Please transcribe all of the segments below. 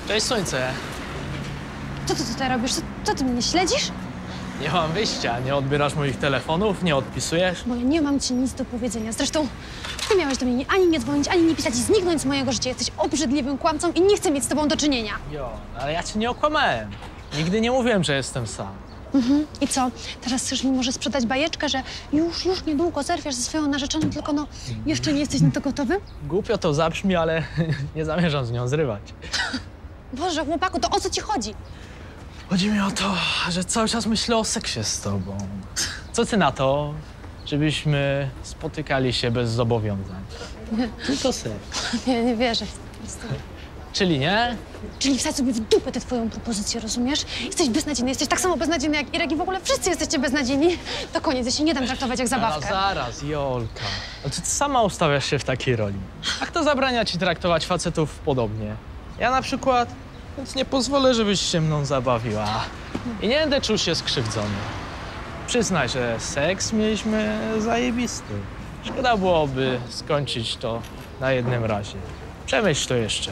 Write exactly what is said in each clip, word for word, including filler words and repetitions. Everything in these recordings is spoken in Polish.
Cześć, słońce. Co ty tutaj robisz? Co, co ty mnie śledzisz? Nie mam wyjścia. Nie odbierasz moich telefonów, nie odpisujesz. Bo ja nie mam ci nic do powiedzenia. Zresztą ty miałeś do mnie ani nie dzwonić, ani nie pisać i zniknąć z mojego życia. Jesteś obrzydliwym kłamcą i nie chcę mieć z tobą do czynienia. Jo, ale ja cię nie okłamałem. Nigdy nie mówiłem, że jestem sam. Mhm. I co? Teraz chcesz mi może sprzedać bajeczkę, że już, już niedługo zerwiesz ze swoją narzeczoną, tylko no, jeszcze nie jesteś na to gotowy? Głupio to zabrzmi, ale nie zamierzam z nią zrywać. Boże, chłopaku, to o co ci chodzi? Chodzi mi o to, że cały czas myślę o seksie z tobą. Co ty na to, żebyśmy spotykali się bez zobowiązań? Tylko seks. Nie, nie wierzę. Czyli nie? Czyli wsadź sobie w dupę tę twoją propozycję, rozumiesz? Jesteś beznadziejny, jesteś tak samo beznadziejny jak Irek i w ogóle wszyscy jesteście beznadziejni. To koniec, ja się nie dam traktować jak zabawkę. Zaraz, zaraz, Jolka. Ale ty sama ustawiasz się w takiej roli. A kto zabrania ci traktować facetów podobnie? Ja na przykład, więc nie pozwolę, żebyś się mną zabawiła. I nie będę czuł się skrzywdzony. Przyznaj, że seks mieliśmy zajebisty. Szkoda byłoby skończyć to na jednym razie. Przemyśl to jeszcze.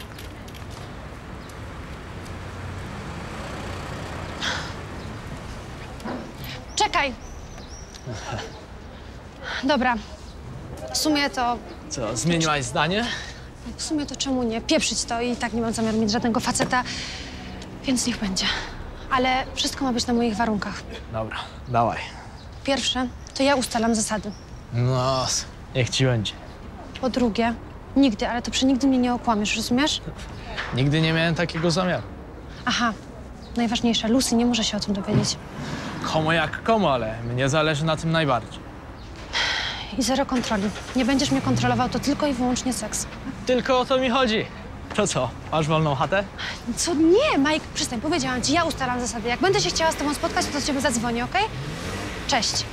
Czekaj! Dobra, w sumie to... Co, zmieniłaś zdanie? W sumie to czemu nie? Pieprzyć to i tak nie mam zamiaru mieć żadnego faceta, więc niech będzie. Ale wszystko ma być na moich warunkach. Dobra, dawaj. Pierwsze, to ja ustalam zasady. No, niech ci będzie. Po drugie, nigdy, ale to przy nigdy mnie nie okłamiesz, rozumiesz? Nigdy nie miałem takiego zamiaru. Aha, najważniejsze, Lucy nie może się o tym dowiedzieć. Komu jak komu, ale mnie zależy na tym najbardziej. I zero kontroli. Nie będziesz mnie kontrolował, to tylko i wyłącznie seks. Tylko o to mi chodzi. To co, masz wolną chatę? Co? Nie, Mike, przestań, powiedziałam ci, ja ustalam zasady. Jak będę się chciała z tobą spotkać, to do ciebie zadzwonię, okej? Cześć.